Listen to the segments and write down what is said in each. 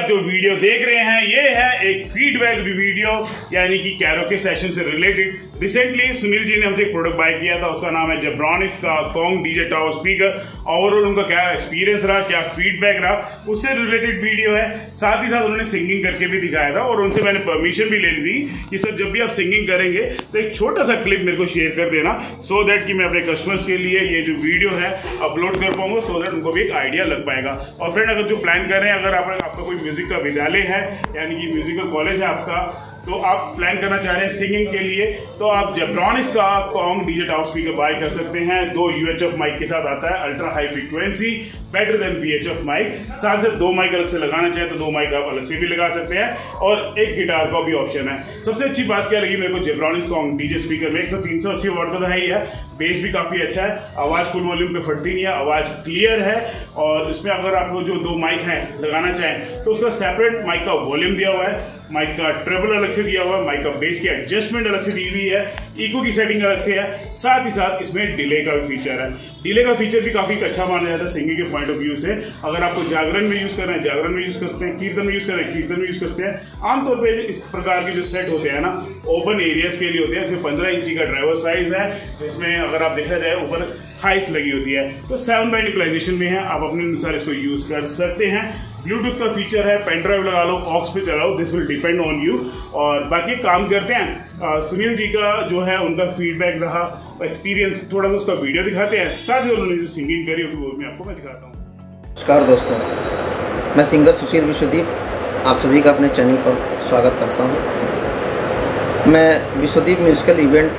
आप जो वीडियो देख रहे हैं ये है एक फीडबैक वीडियो, यानी कि कैरोके सेशन से रिलेटेड। रिसेंटली सुनील जी ने हमसे एक प्रोडक्ट बाय किया था, उसका नाम है जेब्रॉनिक्स का Kong DJ tower speaker. Overall उनका क्या एक्सपीरियंस रहा, क्या फीडबैक रहा, उससे रिलेटेड वीडियो है। साथ ही साथ उन्होंने सिंगिंग करके भी दिखाया था और उनसे मैंने परमिशन भी ले ली थी कि सर जब भी आप सिंगिंग करेंगे तो एक छोटा सा क्लिप मेरे को शेयर कर देना, सो दैट कि मैं अपने कस्टमर्स के लिए ये जो वीडियो है अपलोड कर पाऊंगा, सो दैट उनको भी एक आइडिया लग पाएगा। और फ्रेंड, अगर जो प्लान कर रहे हैं, अगर आपका कोई म्यूजिक का विद्यालय है यानी कि म्यूजिकल कॉलेज है आपका, तो आप प्लान करना चाह रहे हैं सिंगिंग के लिए, तो आप जेब्रॉनिक्स का Kong DJ tower speaker buy कर सकते हैं। 2 UHF माइक के साथ आता है, ultra high frequency, better than VHF mic. साथ में 2 माइक अलग से लगाना चाहे तो 2 माइक आप अलग से भी लगा सकते हैं और एक गिटार का भी ऑप्शन है। सबसे अच्छी बात क्या लगी मेरे को जेब्रॉनिक्स कॉन्ग डीजे स्पीकर में, एक तो 380 वाट का है, बेस भी काफी अच्छा है, आवाज फुल वॉल्यूम पे फटती नहीं है, आवाज क्लियर है। और इसमें अगर आपको जो 2 माइक है लगाना चाहें तो उसका सेपरेट माइक का वॉल्यूम दिया हुआ है, माइक का ट्रेबल अलग से दिया हुआ है, माइक का बेस की एडजस्टमेंट अलग से दी हुई है, इको की सेटिंग अलग से है। साथ ही साथ इसमें डिले का भी फीचर है। डिले का फीचर भी काफी अच्छा माना जाता है सिंगिंग के पॉइंट ऑफ व्यू से। अगर आपको जागरण में यूज करना है जागरण में यूज करते हैं, कीर्तन में यूज कर रहे हैं कीर्तन में यूज करते हैं। आमतौर पर इस प्रकार के जो सेट होते हैं ना, ओपन एरियाज के लिए होते हैं। इसमें 15 इंची का ड्राइवर साइज है, इसमें अगर आप देखा जाए ऊपर थाइस लगी होती है, तो 7 बाइंड इक्वलाइजेशन में है, आप अपने अनुसार इसको यूज कर सकते हैं। ब्लूटूथ का फीचर है, पेन ड्राइव लगा लो, ऑक्स पे चलाओ, this will depend on you. और बाकी काम करते हैं सुनील जी का जो है उनका फीडबैक रहा, एक्सपीरियंस, थोड़ा सा उसका वीडियो दिखाते हैं। साथ ही उन्होंने जो सिंगिंग करी होगी वो भी आपको मैं दिखाता हूँ। नमस्कार दोस्तों, मैं सिंगर सुशील विश्वदीप आप सभी का अपने चैनल पर स्वागत करता हूँ। मैं विश्वदीप म्यूजिकल इवेंट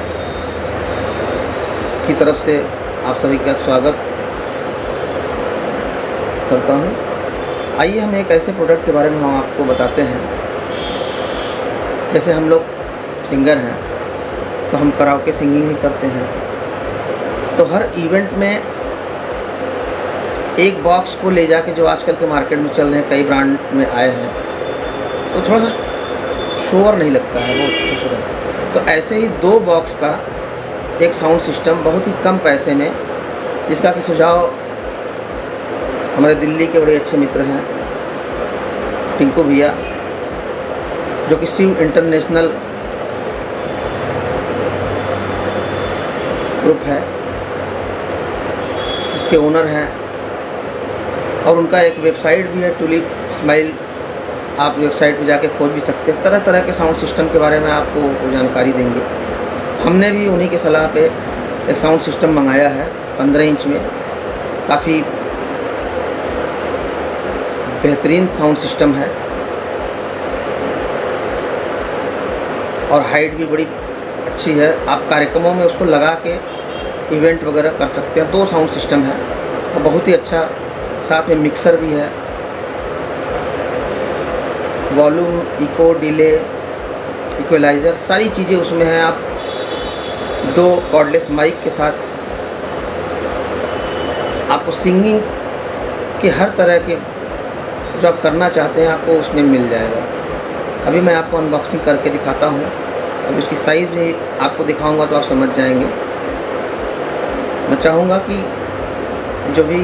की तरफ से आप सभी का स्वागत करता हूँ। आइए हम एक ऐसे प्रोडक्ट के बारे में हम आपको बताते हैं। जैसे हम लोग सिंगर हैं तो हम कराओके सिंगिंग भी करते हैं, तो हर इवेंट में एक बॉक्स को ले जाके, जो आजकल के मार्केट में चल रहे हैं, कई ब्रांड में आए हैं, तो थोड़ा सा शोर नहीं लगता है, बहुत खूबसूरत। तो ऐसे ही 2 बॉक्स का एक साउंड सिस्टम बहुत ही कम पैसे में, जिसका कि सुझाव हमारे दिल्ली के बड़े अच्छे मित्र हैं टिंकू भैया, जो कि शिव इंटरनेशनल ग्रुप है, जिसके ओनर हैं, और उनका एक वेबसाइट भी है टुलिप स्माइल। आप वेबसाइट पे जाके खोज भी सकते हैं, तरह तरह के साउंड सिस्टम के बारे में आपको वो जानकारी देंगे। हमने भी उन्हीं के सलाह पे एक साउंड सिस्टम मंगाया है 15 इंच में, काफ़ी बेहतरीन साउंड सिस्टम है और हाइट भी बड़ी अच्छी है। आप कार्यक्रमों में उसको लगा के इवेंट वगैरह कर सकते हैं। 2 साउंड सिस्टम है और बहुत ही अच्छा, साथ में मिक्सर भी है, वॉल्यूम, इको, डिले, इक्वलाइज़र, सारी चीज़ें उसमें हैं। आप 2 कॉर्डलेस माइक के साथ आपको सिंगिंग के हर तरह के जो आप करना चाहते हैं आपको उसमें मिल जाएगा। अभी मैं आपको अनबॉक्सिंग करके दिखाता हूँ, अभी उसकी साइज़ भी आपको दिखाऊंगा तो आप समझ जाएंगे। मैं चाहूँगा कि जो भी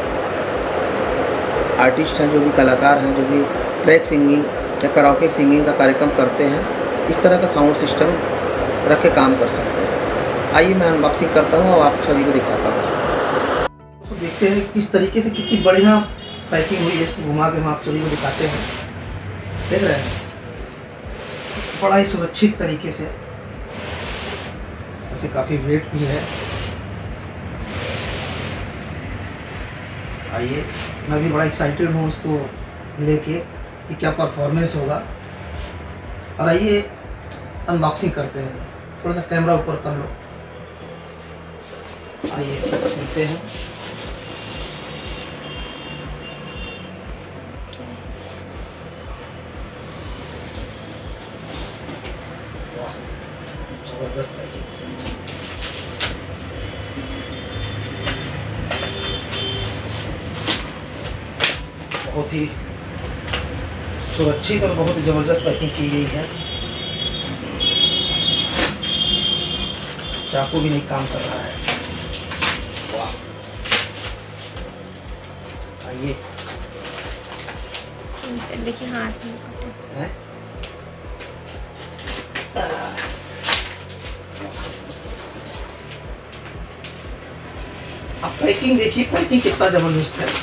आर्टिस्ट हैं, जो भी कलाकार हैं, जो भी ट्रैक सिंगिंग या कराओके सिंगिंग का कार्यक्रम करते हैं, इस तरह का साउंड सिस्टम रख के काम कर सकते हैं। आइए मैं अनबॉक्सिंग करता हूँ और आप सभी को दिखाता हूँ। तो देखते हैं किस तरीके से, कितनी बढ़िया पैकिंग हुई है। इसको घुमा के हम आप सभी को दिखाते हैं। देख रहे हैं, बड़ा ही सुरक्षित तरीके से, इसे काफ़ी वेट भी है। आइए, मैं भी बड़ा एक्साइटेड हूँ उसको लेके कि क्या परफॉर्मेंस होगा। और आइए अनबॉक्सिंग करते हैं। थोड़ा सा कैमरा ऊपर कर लो। आइए मिलते हैं। जबरदस्त पैकिंग, बहुत ही सुरक्षित और बहुत ही ज़बरदस्त पैकिंग की गई है। चाकू भी नहीं काम कर रहा है। वाह, आइए देखिए हाथ में कटे है। अब पैकिंग देखिए, पैकिंग कितना जबरदस्त है।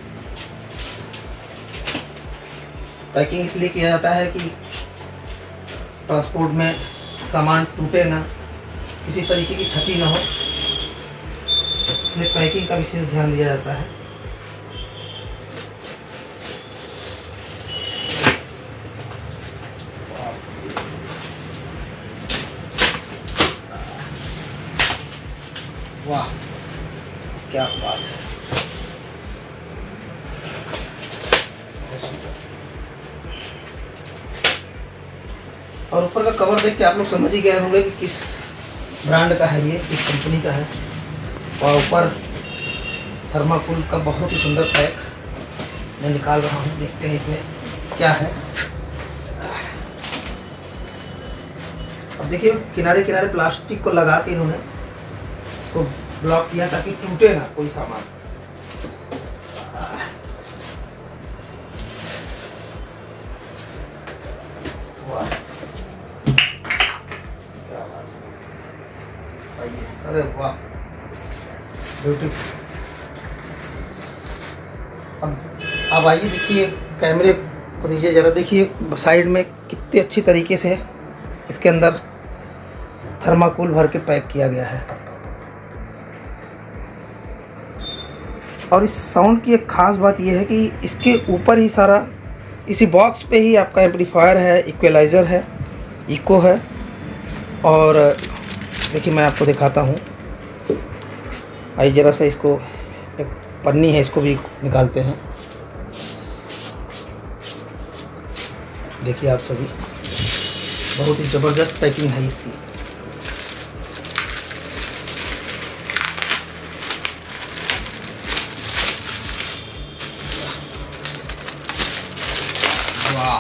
पैकिंग इसलिए किया जाता है कि ट्रांसपोर्ट में सामान टूटे ना, किसी तरीके की क्षति ना हो, इसलिए पैकिंग का विशेष ध्यान दिया जाता है। वाह क्या बात है। और ऊपर का कवर देख के आप लोग समझ ही गए होंगे कि किस ब्रांड का है, ये किस कंपनी का है। और ऊपर थर्माकोल का बहुत ही सुंदर पैक मैं निकाल रहा हूँ, देखते हैं इसमें क्या है। अब देखिए किनारे किनारे प्लास्टिक को लगा के इन्होंने इसको ब्लॉक किया ताकि टूटे ना कोई सामान। वाह क्या बात है। अरे वाह ब्यूटीफुल। अब आइए देखिए, कैमरे को दीजिए जरा, देखिए साइड में कितनी अच्छी तरीके से इसके अंदर थर्माकोल भर के पैक किया गया है। और इस साउंड की एक ख़ास बात यह है कि इसके ऊपर ही सारा, इसी बॉक्स पे ही आपका एम्पलीफायर है, इक्वलाइज़र है, इको है। और देखिए मैं आपको दिखाता हूँ, आइए ज़रा सा, इसको एक पन्नी है, इसको भी निकालते हैं। देखिए आप सभी, बहुत ही ज़बरदस्त पैकिंग है इसकी। वाह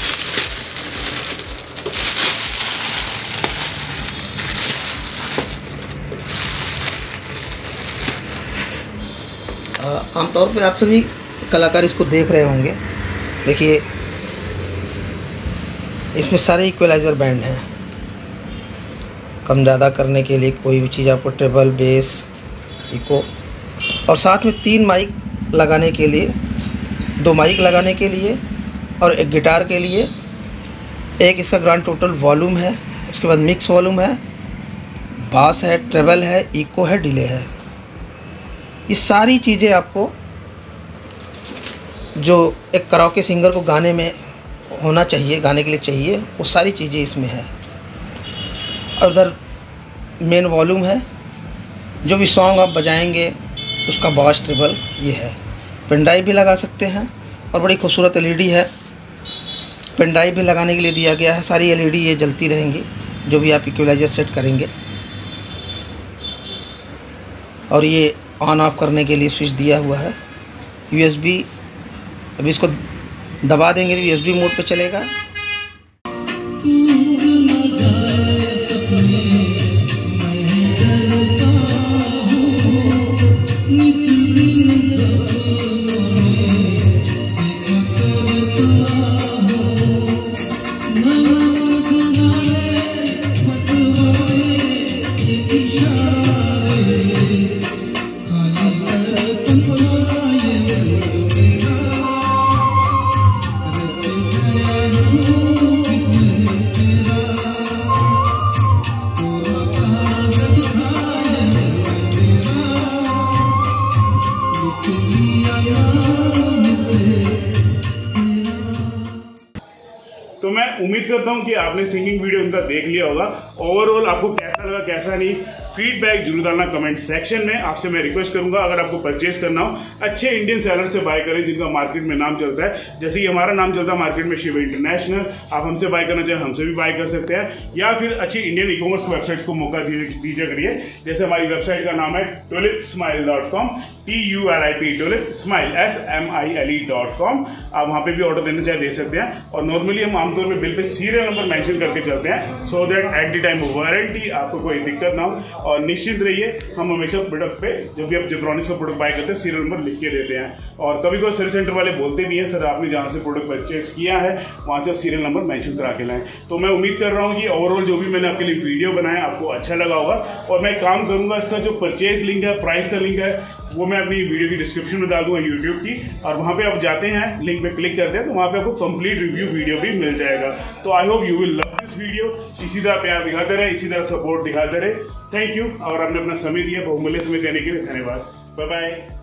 आमतौर पे आप सभी कलाकार इसको देख रहे होंगे। देखिए इसमें सारे इक्वलाइज़र बैंड हैं, कम ज़्यादा करने के लिए कोई भी चीज़ आपको, ट्रेबल, बेस, इको, और साथ में 3 माइक लगाने के लिए, 2 माइक लगाने के लिए और एक गिटार के लिए। एक इसका ग्रांड टोटल वॉल्यूम है, उसके बाद मिक्स वॉल्यूम है, बास है, ट्रेबल है, इको है, डिले है। ये सारी चीज़ें आपको जो एक कराओके सिंगर को गाने में होना चाहिए, गाने के लिए चाहिए, वो सारी चीज़ें इसमें है। और उधर मेन वॉल्यूम है, जो भी सॉन्ग आप बजाएंगे उसका बास, ट्रेबल ये है। पेन ड्राइव भी लगा सकते हैं, और बड़ी खूबसूरत एलईडी है, पेन ड्राइव भी लगाने के लिए दिया गया है। सारी एलईडी ये जलती रहेंगी जो भी आप इक्वलाइज़र सेट करेंगे। और ये ऑन ऑफ करने के लिए स्विच दिया हुआ है। यूएसबी, अभी इसको दबा देंगे तो यूएसबी मोड पे चलेगा। तो मैं उम्मीद करता हूं कि आपने सिंगिंग वीडियो उनका देख लिया होगा। ओवरऑल आपको कैसा लगा, कैसा नहीं, फीडबैक जरूर डालना कमेंट सेक्शन में। आपसे मैं रिक्वेस्ट करूंगा, अगर आपको परचेज करना हो, अच्छे इंडियन सेलर से बाय करें जिनका मार्केट में नाम चलता है। जैसे कि हमारा नाम चलता है मार्केट में शिव इंटरनेशनल। आप हमसे बाय करना चाहें हमसे भी बाय कर सकते हैं, या फिर अच्छी इंडियन ई कॉमर्स वेबसाइट्स को मौका दीजिए करिए। जैसे हमारी वेबसाइट का नाम है tulipsmile.com, TULIP tulip smile SMILE.com। आप वहां पे भी ऑर्डर देना चाहे दे सकते हैं। और नॉर्मली हम आमतौर में bill pay serial number mention करके चलते हैं, so that at the time of warranty आपको कोई दिक्कत ना हो। और निश्चित रहिए, हम हमेशा प्रोडक्ट पे जब भी आप जेब्रॉनिक्स का प्रोडक्ट बाय करते हैं सीरियल नंबर लिख के देते हैं। और कभी कोई सर्विस सेंटर वाले बोलते भी हैं, सर आपने जहाँ से प्रोडक्ट परचेज किया है वहाँ से आप सीरियल नंबर मेंशन करा के लाएं। तो मैं उम्मीद कर रहा हूँ कि ओवरऑल जो भी मैंने आपके लिए वीडियो बनाया आपको अच्छा लगा होगा। और मैं काम करूंगा, इसका जो परचेज लिंक है, प्राइस का लिंक है, वो मैं अपनी वीडियो की डिस्क्रिप्शन में डाल दूंगा यूट्यूब की, और वहां पे आप जाते हैं, लिंक पे क्लिक करते हैं तो वहां पे आपको कंप्लीट रिव्यू वीडियो भी मिल जाएगा। तो I hope you will love this video. इसी तरह प्यार दिखाते रहे, इसी तरह सपोर्ट दिखाते रहे। थैंक यू, और आपने अपना समय दिया, बहुमूल्य समय देने के लिए धन्यवाद। Bye bye.